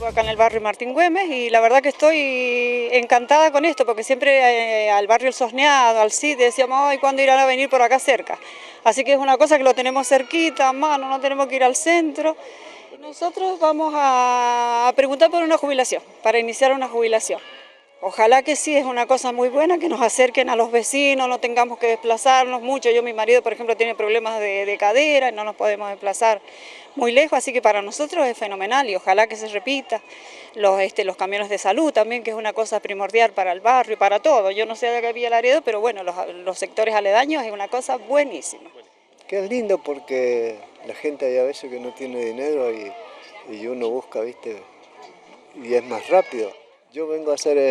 Vivo acá en el barrio Martín Güemes y la verdad que estoy encantada con esto porque siempre al barrio El Sosneado, al CID, decíamos, ay, ¿cuándo irán a venir por acá cerca? Así que es una cosa que lo tenemos cerquita, a mano, no tenemos que ir al centro. Nosotros vamos a preguntar por una jubilación, para iniciar una jubilación. Ojalá que sí, es una cosa muy buena, que nos acerquen a los vecinos, no tengamos que desplazarnos mucho. Yo, mi marido, por ejemplo, tiene problemas de cadera, no nos podemos desplazar muy lejos, así que para nosotros es fenomenal y ojalá que se repita. Los camiones de salud también, que es una cosa primordial para el barrio y para todo. Yo no sé de qué Villa Laredo, pero bueno, los sectores aledaños es una cosa buenísima. Que es lindo porque la gente hay a veces que no tiene dinero y uno busca, ¿viste? Y es más rápido. Yo vengo a hacer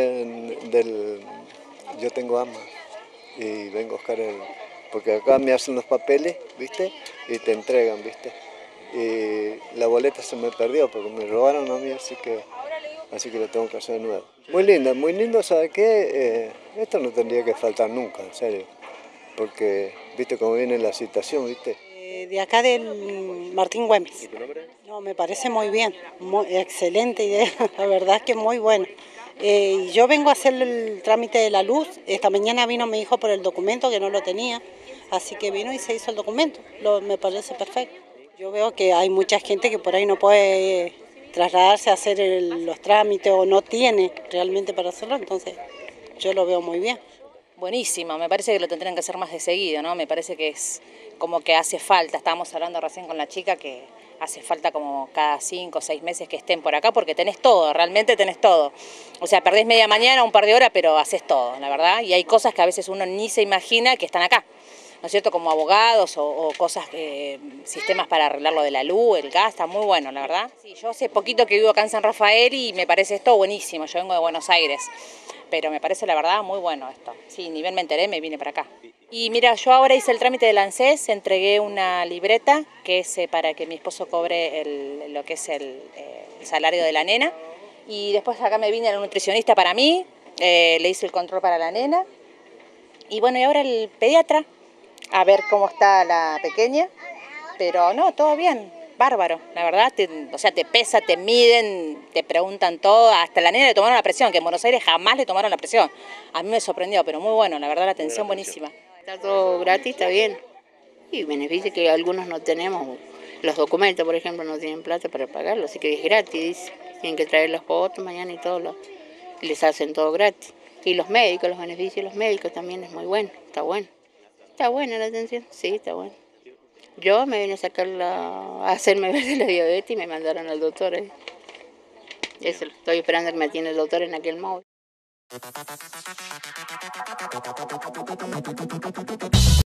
yo tengo AMA y vengo a buscar porque acá me hacen los papeles, ¿viste? Y te entregan, ¿viste? Y la boleta se me perdió porque me robaron a mí, así que lo tengo que hacer de nuevo. Muy lindo, ¿sabe qué? Esto no tendría que faltar nunca, en serio, porque, ¿viste cómo viene la situación, ¿viste? De acá del Martín Güemes. ¿Y tu nombre? No, me parece muy bien, excelente idea, la verdad es que muy bueno. Yo vengo a hacer el trámite de la luz, esta mañana vino mi hijo por el documento que no lo tenía, así que vino y se hizo el documento, me parece perfecto. Yo veo que hay mucha gente que por ahí no puede trasladarse a hacer los trámites o no tiene realmente para hacerlo, entonces yo lo veo muy bien. Buenísimo, me parece que lo tendrían que hacer más de seguido, ¿no? Me parece que es como que hace falta, estábamos hablando recién con la chica que hace falta como cada 5 o 6 meses que estén por acá porque tenés todo, realmente tenés todo. O sea, perdés media mañana, un par de horas, pero haces todo, la verdad. Y hay cosas que a veces uno ni se imagina que están acá, ¿no es cierto? Como abogados o cosas, sistemas para arreglar lo de la luz, el gas, está muy bueno, la verdad. Sí, yo hace poquito que vivo acá en San Rafael y me parece esto buenísimo, yo vengo de Buenos Aires. Pero me parece la verdad muy bueno esto. Sí, ni bien me enteré, me vine para acá. Y mira, yo ahora hice el trámite del ANSES, entregué una libreta que es para que mi esposo cobre lo que es el salario de la nena. Y después acá me vine a la nutricionista para mí, le hice el control para la nena. Y bueno, y ahora el pediatra, a ver cómo está la pequeña. Pero no, todo bien. Bárbaro, la verdad, o sea, te pesa, te miden, te preguntan todo, hasta la nena le tomaron la presión, que en Buenos Aires jamás le tomaron la presión. A mí me sorprendió, pero muy bueno, la verdad, la atención buenísima. Está todo gratis, está bien. Y beneficio que algunos no tenemos, los documentos, por ejemplo, no tienen plata para pagarlo, así que es gratis, tienen que traer las fotos mañana y todo, y les hacen todo gratis. Y los médicos, los beneficios de los médicos también es muy bueno, está bueno. Está buena la atención, sí, está bueno. Yo me vine a hacerme ver de la diabetes y me mandaron al doctor. Eso, estoy esperando que me atienda el doctor en aquel móvil.